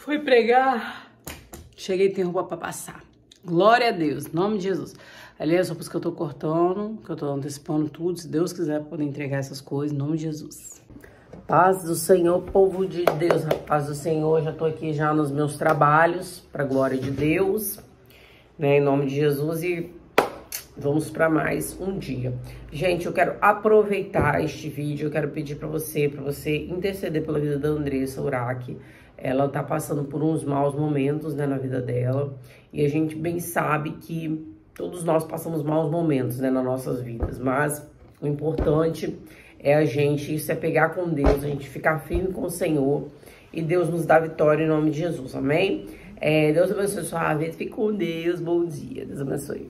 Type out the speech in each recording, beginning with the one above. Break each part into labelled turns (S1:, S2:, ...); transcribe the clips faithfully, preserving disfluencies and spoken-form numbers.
S1: Fui pregar, cheguei e tem roupa pra passar. Glória a Deus, em nome de Jesus. Aliás, as roupas que eu tô cortando, que eu tô antecipando tudo, se Deus quiser poder entregar essas coisas, em nome de Jesus. Paz do Senhor, povo de Deus, paz do Senhor, já tô aqui já nos meus trabalhos, pra glória de Deus, né, em nome de Jesus, e vamos para mais um dia. Gente, eu quero aproveitar este vídeo, eu quero pedir para você, para você interceder pela vida da Andressa Urach. Ela tá passando por uns maus momentos, né, na vida dela, e a gente bem sabe que todos nós passamos maus momentos, né, nas nossas vidas, mas o importante é a gente se apegar com Deus, a gente ficar firme com o Senhor, e Deus nos dá vitória em nome de Jesus, amém? É, Deus abençoe sua vida, fique com Deus, bom dia, Deus abençoe.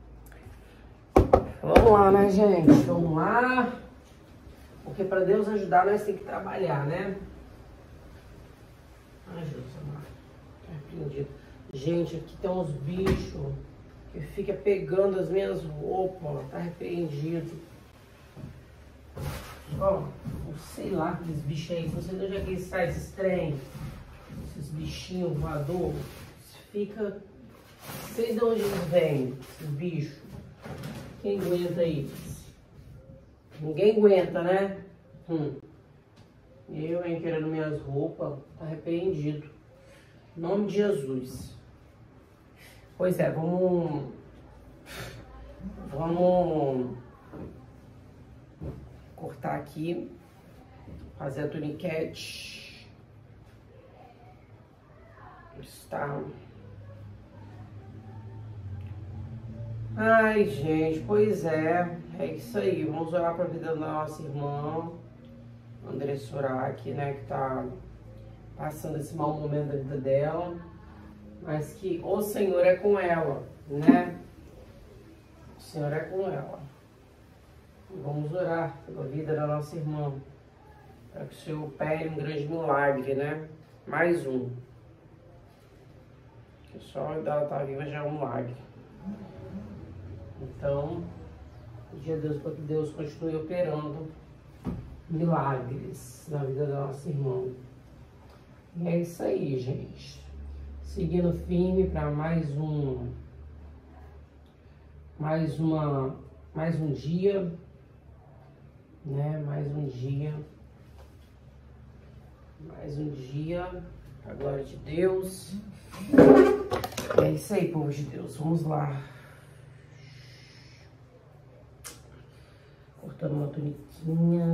S1: Vamos lá, né, gente? Vamos lá. Porque para Deus ajudar, nós temos que trabalhar, né? Ai, Jesus amado. Tá repreendido. Gente, aqui tem uns bichos que ficam pegando as minhas roupas, ó. Tá repreendido. Ó, sei lá aqueles bichos aí. Não sei de onde é que eles saem esses trem. Esses bichinhos voadores. Fica... Não sei de onde eles vêm, esses bichos. Quem aguenta isso? Ninguém aguenta, né? Hum. Eu, hein, querendo minhas roupas, tá arrependido. Em nome de Jesus. Pois é, vamos... Vamos... Cortar aqui. Fazer a tuniquete. Está... Ai, gente, pois é, é isso aí, vamos orar para a vida da nossa irmã, Andressa Urach, né, que tá passando esse mau momento da vida dela, mas que o Senhor é com ela, né, o Senhor é com ela. Vamos orar pela vida da nossa irmã, para que o Senhor opere um grande milagre, né, mais um, que só dela estar viva já é um milagre. Então, pedir a Deus para que Deus continue operando milagres na vida da nossa irmã. E é isso aí, gente. Seguindo firme para mais um, mais uma, mais um dia, né? Mais um dia, mais um dia, para a glória de Deus. É isso aí, povo de Deus. Vamos lá. Cortando uma tuniquinha.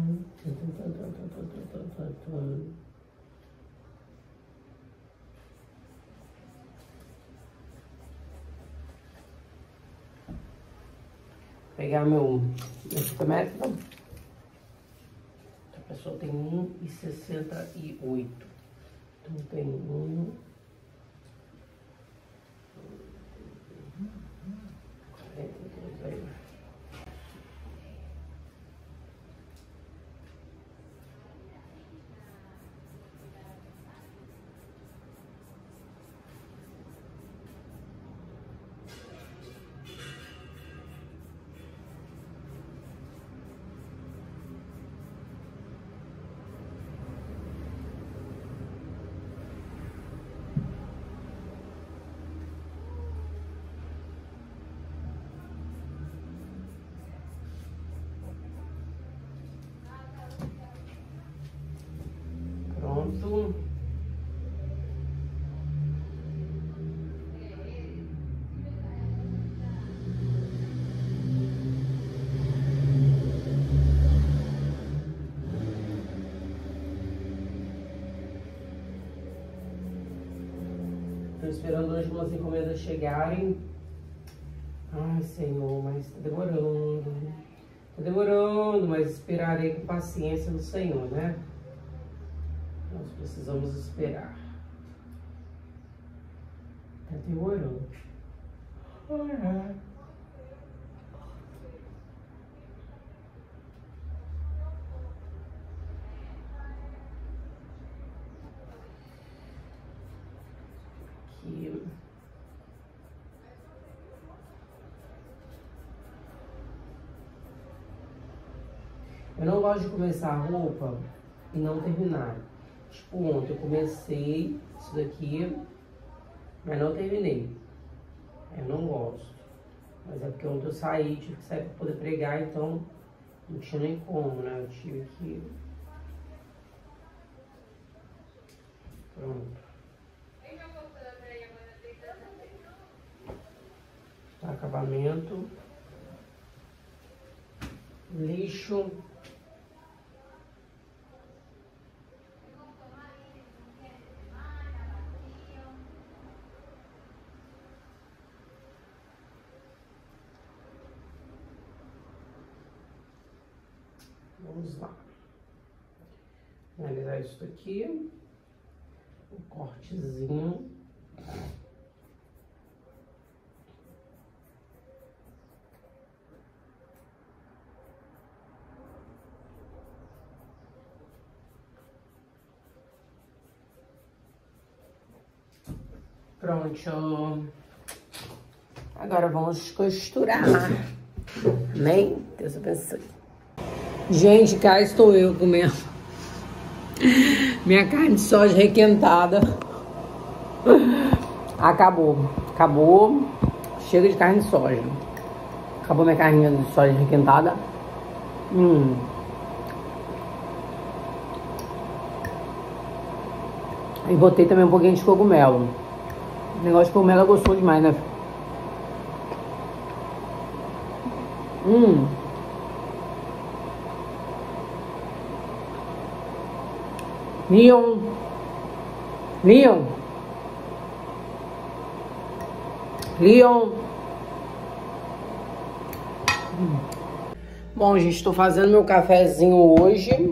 S1: Pegar meu metro. A pessoa tem um e sessenta e oito. Então tem um. Pronto. Estou esperando hoje umas encomendas chegarem. Ai, Senhor, mas tá demorando. Tá demorando, mas esperarei com paciência no Senhor, né? Nós precisamos esperar. Tá demorando. Ai, ai. Aqui. Eu não gosto de começar a roupa e não terminar. Tipo, ontem eu comecei isso daqui, mas não terminei. Eu não gosto. Mas é porque ontem eu saí, tive que sair pra poder pregar, então não tinha nem como, né? Eu tive que... Pronto. Tá, acabamento. Lixo. Vamos lá. Finalizar isso aqui. Um cortezinho. Pronto. Agora vamos costurar. Amém? Deus abençoe. Gente, cá estou eu comendo minha carne de soja requentada. Acabou. Acabou. Chega de carne de soja. Acabou minha carninha de soja requentada. Hum. E botei também um pouquinho de cogumelo. O negócio de cogumelo gostou demais, né? Hum. Leon. Leon. Leon. Hum. Bom, gente, estou fazendo meu cafezinho hoje.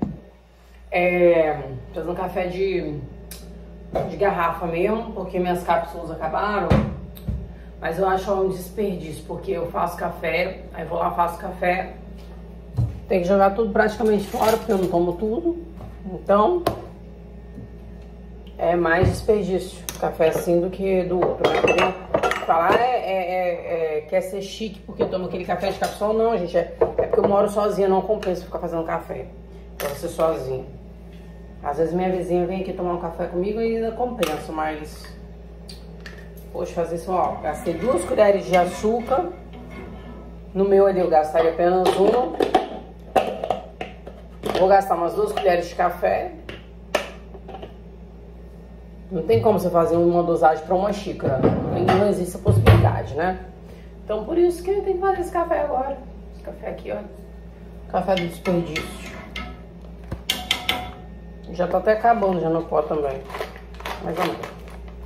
S1: É, fazendo café de, de garrafa mesmo, porque minhas cápsulas acabaram. Mas eu acho um desperdício, porque eu faço café, aí vou lá, faço café. Tem que jogar tudo praticamente fora, porque eu não tomo tudo. Então, é mais desperdício café assim do que do outro, né? Falar é, é, é, é, quer ser chique porque toma aquele café de cápsula, não, gente. É, é porque eu moro sozinha, não compensa ficar fazendo café pra você sozinha. Às vezes minha vizinha vem aqui tomar um café comigo e ainda compensa, mas... Poxa, fazer isso, ó. Gastei duas colheres de açúcar. No meu ali eu gastaria apenas uma. Vou gastar umas duas colheres de café. Não tem como você fazer uma dosagem para uma xícara. Não, não existe a possibilidade, né? Então por isso que eu tenho que fazer esse café agora. Esse café aqui, ó. Café do desperdício. Já tá até acabando já no pó também. Mais ou menos.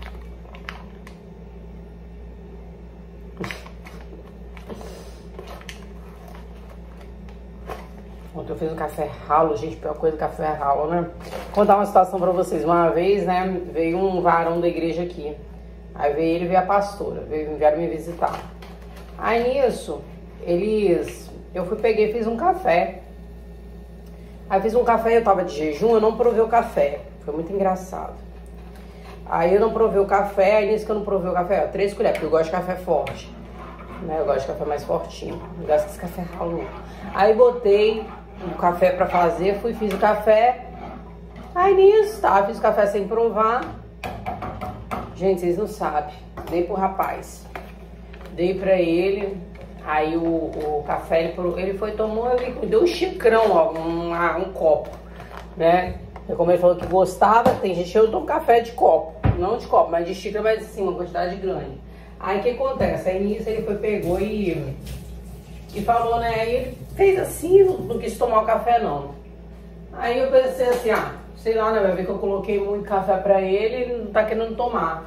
S1: Ontem eu fiz um café ralo, gente, pior coisa café ralo, né? Vou contar uma situação pra vocês. Uma vez, né, veio um varão da igreja aqui. Aí veio ele e veio a pastora, veio, vieram me visitar. Aí nisso, eles... Eu fui, peguei e fiz um café. Aí fiz um café, eu tava de jejum, eu não provei o café. Foi muito engraçado. Aí eu não provei o café, aí nisso que eu não provei o café, ó, três colheres, porque eu gosto de café forte. Né? Eu gosto de café mais fortinho. Não gosto desse café ralo. Aí botei o café pra fazer, fui, fiz o café. Aí nisso, tá, fiz o café sem provar. Gente, vocês não sabem. Dei pro rapaz. Dei pra ele. Aí o, o café, ele, ele foi, tomou, ele deu um xicrão, ó, um, um copo, né? E como ele falou que gostava, tem gente que eu tomo café de copo. Não de copo, mas de xícara, mas assim, uma quantidade grande. Aí o que acontece? Aí nisso ele foi, pegou e... E falou, né? Aí ele fez assim, não, não quis tomar o café, não. Aí eu pensei assim, ah, sei lá, né? Vai ver que eu coloquei muito café pra ele e ele não tá querendo tomar.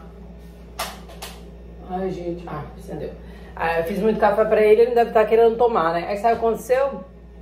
S1: Ai, gente. Ah, acendeu. Aí eu fiz muito café pra ele, ele não deve estar querendo tomar, né? Aí sabe o que aconteceu?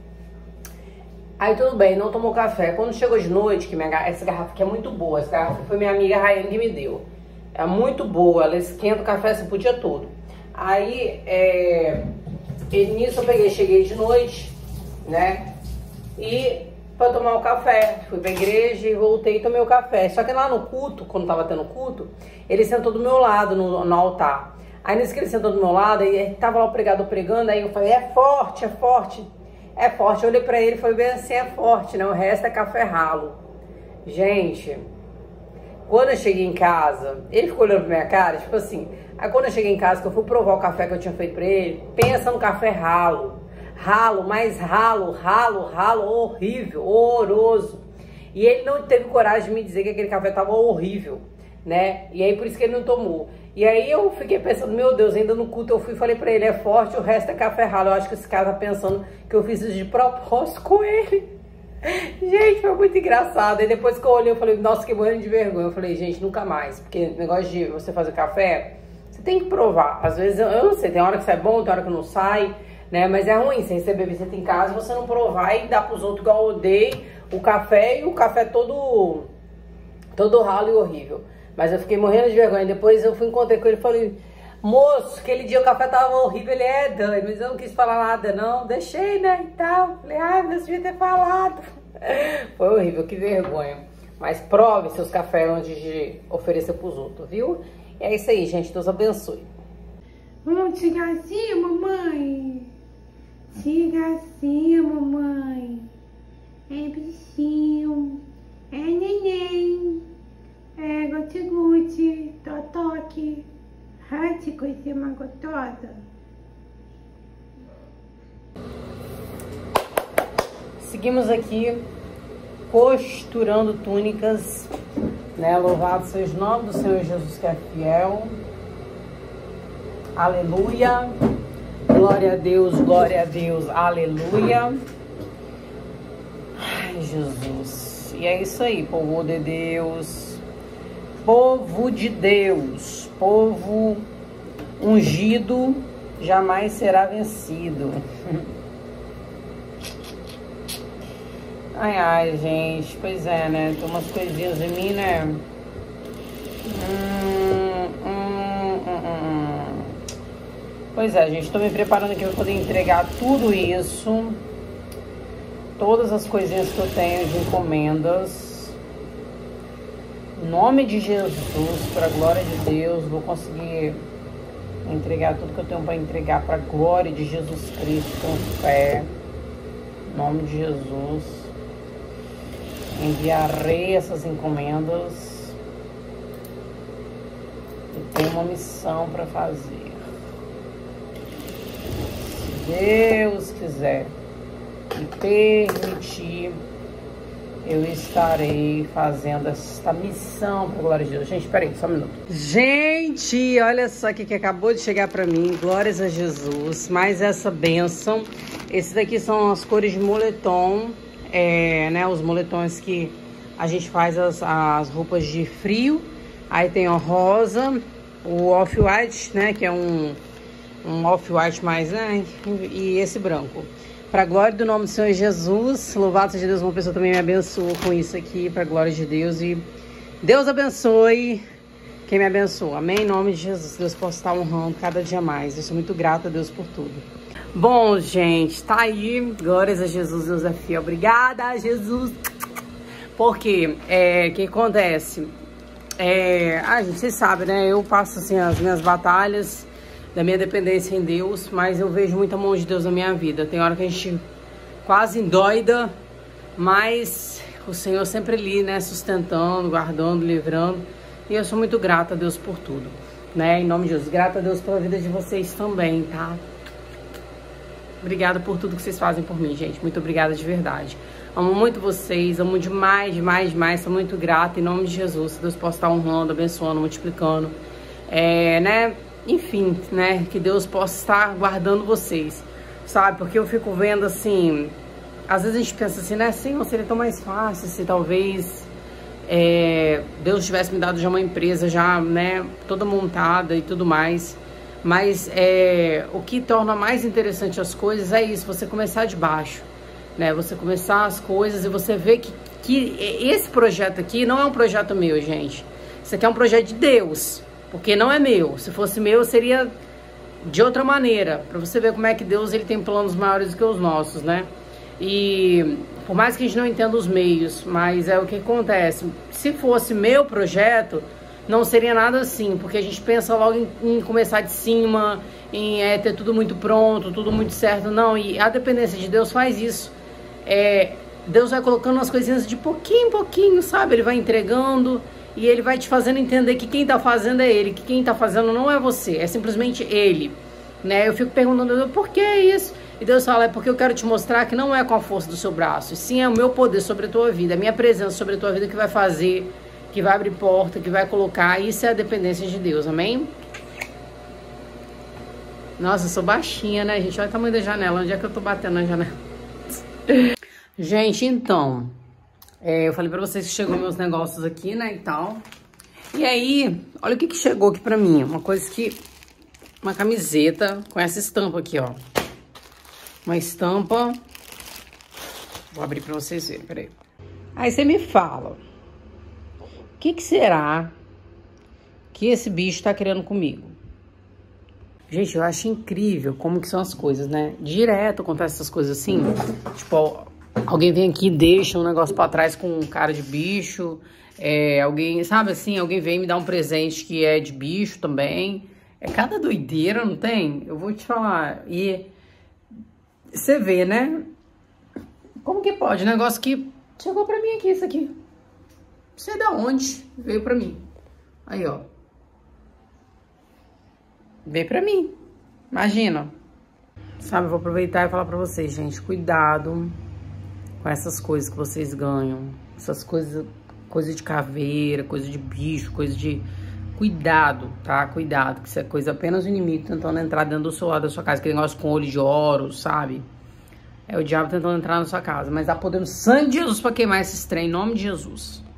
S1: Aí tudo bem, não tomou café. Quando chegou de noite, que minha, essa garrafa aqui é muito boa. Essa garrafa foi minha amiga Raiane que me deu. É muito boa, ela esquenta o café assim, pro dia todo. Aí, é... E nisso eu peguei, cheguei de noite, né? E pra tomar o café. Fui pra igreja e voltei e tomei o café. Só que lá no culto, quando tava tendo culto, ele sentou do meu lado no, no altar. Aí nisso que ele sentou do meu lado, aí tava lá o pregador pregando, aí eu falei, é forte, é forte, é forte. Eu olhei pra ele e falei bem assim, é forte, né? O resto é café ralo. Gente, quando eu cheguei em casa, ele ficou olhando pra minha cara, tipo assim, aí quando eu cheguei em casa, que eu fui provar o café que eu tinha feito pra ele, pensa no café ralo, ralo, mais ralo, ralo, ralo, horrível, horroroso. E ele não teve coragem de me dizer que aquele café tava horrível, né? E aí por isso que ele não tomou. E aí eu fiquei pensando, meu Deus, ainda no culto eu fui e falei pra ele, é forte, o resto é café ralo. Eu acho que esse cara tá pensando que eu fiz isso de propósito com ele. Gente, foi muito engraçado. E depois que eu olhei, eu falei, nossa, que morrendo de vergonha. Eu falei, gente, nunca mais. Porque negócio de você fazer café, você tem que provar. Às vezes, eu, eu não sei, tem hora que sai bom, tem hora que não sai, né? Mas é ruim você receber visita em casa, você não provar e dar pros outros igual eu odeio o café e o café todo, todo ralo e horrível. Mas eu fiquei morrendo de vergonha. Depois eu fui encontrei com ele e falei, moço, aquele dia o café tava horrível. Ele é, Dani, mas eu não quis falar nada não, deixei, né, e tal. Falei, ai, mas devia ter falado. Foi horrível, que vergonha. Mas prove seus cafés antes de oferecer pros outros, viu? E é isso aí, gente, Deus abençoe.
S2: Vamos chegar assim, mamãe? Chega assim, mamãe. É bichinho, é neném, é gote-guti, totoque. Ai, que coisa mais gostosa.
S1: Seguimos aqui costurando túnicas, né? Louvado seja o nome do Senhor Jesus que é fiel. Aleluia. Glória a Deus, glória a Deus, aleluia. Ai, Jesus. E é isso aí, povo de Deus. Povo de Deus, povo ungido, jamais será vencido. Ai, ai, gente, pois é, né? Tem umas coisinhas em mim, né? Hum, hum, hum, hum. Pois é, gente, tô me preparando aqui pra poder entregar tudo isso. Todas as coisinhas que eu tenho de encomendas. Em nome de Jesus, para a glória de Deus, vou conseguir entregar tudo que eu tenho para entregar para a glória de Jesus Cristo com fé. Em nome de Jesus, enviarei essas encomendas e tenho uma missão para fazer. Se Deus quiser me permitir, eu estarei fazendo essa missão para a glória de Deus. Gente, peraí, só um minuto. Gente, olha só o que acabou de chegar para mim. Glórias a Jesus. Mais essa bênção. Esses daqui são as cores de moletom. É, né, os moletons que a gente faz as, as roupas de frio. Aí tem o rosa, o off-white, né, que é um, um off-white mais, né, e esse branco. Para a glória do nome do Senhor Jesus, louvado seja Deus, uma pessoa também me abençoou com isso aqui, para a glória de Deus. E Deus abençoe quem me abençoa. Amém? Em nome de Jesus, Deus possa estar honrando cada dia mais. Eu sou muito grata a Deus por tudo. Bom, gente, tá aí. Glórias a Jesus, Deus é fiel. Obrigada, Jesus. Porque, é, o que acontece? É, ah, gente, vocês sabem, né? Eu passo, assim, as minhas batalhas da minha dependência em Deus, mas eu vejo muita mão de Deus na minha vida. Tem hora que a gente quase endoida, mas o Senhor sempre ali, né, sustentando, guardando, livrando. E eu sou muito grata a Deus por tudo, né? Em nome de Jesus. Grata a Deus pela vida de vocês também, tá? Obrigada por tudo que vocês fazem por mim, gente. Muito obrigada de verdade. Amo muito vocês, amo demais, demais, demais. Sou muito grata em nome de Jesus. Deus possa estar honrando, abençoando, multiplicando. É, né? Enfim, né? Que Deus possa estar guardando vocês, sabe? Porque eu fico vendo assim, às vezes a gente pensa assim, né? Senhor, seria tão mais fácil se talvez é, Deus tivesse me dado já uma empresa já, né? Toda montada e tudo mais. Mas é, o que torna mais interessante as coisas é isso, você começar de baixo, né? Você começar as coisas e você ver que, que esse projeto aqui não é um projeto meu, gente. Isso aqui é um projeto de Deus. Porque não é meu. Se fosse meu, seria de outra maneira. Pra você ver como é que Deus ele tem planos maiores do que os nossos, né? E por mais que a gente não entenda os meios, mas é o que acontece. Se fosse meu projeto, não seria nada assim. Porque a gente pensa logo em, em começar de cima, em é, ter tudo muito pronto, tudo muito certo. Não, e a dependência de Deus faz isso. É, Deus vai colocando umas coisinhas de pouquinho em pouquinho, sabe? Ele vai entregando e ele vai te fazendo entender que quem tá fazendo é ele, que quem tá fazendo não é você, é simplesmente ele, né? Eu fico perguntando, por que isso? E Deus fala, é porque eu quero te mostrar que não é com a força do seu braço, sim é o meu poder sobre a tua vida, a minha presença sobre a tua vida que vai fazer, que vai abrir porta, que vai colocar, isso é a dependência de Deus, amém? Nossa, eu sou baixinha, né, gente? Olha o tamanho da janela, onde é que eu tô batendo na janela? Gente, então, é, eu falei pra vocês que chegou meus negócios aqui, né, e tal. E aí, olha o que que chegou aqui pra mim, uma coisa que... Uma camiseta com essa estampa aqui, ó. Uma estampa... Vou abrir pra vocês verem, peraí. Aí você me fala, o que que será que esse bicho tá querendo comigo? Gente, eu acho incrível como que são as coisas, né? Direto acontece essas coisas assim, tipo, alguém vem aqui e deixa um negócio pra trás com um cara de bicho, é, alguém, sabe assim, alguém vem me dar um presente que é de bicho também. É cada doideira, não tem? Eu vou te falar. E você vê, né? Como que pode? Negócio que chegou pra mim aqui, isso aqui. Não sei de onde veio pra mim. Aí, ó. Veio pra mim. Imagina. Sabe, eu vou aproveitar e falar pra vocês, gente. Cuidado com essas coisas que vocês ganham. Essas coisas, coisa de caveira, coisa de bicho, coisa de... Cuidado, tá? Cuidado, que isso é coisa apenas o inimigo tentando entrar dentro do seu lado da sua casa. Aquele negócio com olho de ouro, sabe? É o diabo tentando entrar na sua casa. Mas dá poder no sangue de Jesus pra queimar esse trem, em nome de Jesus.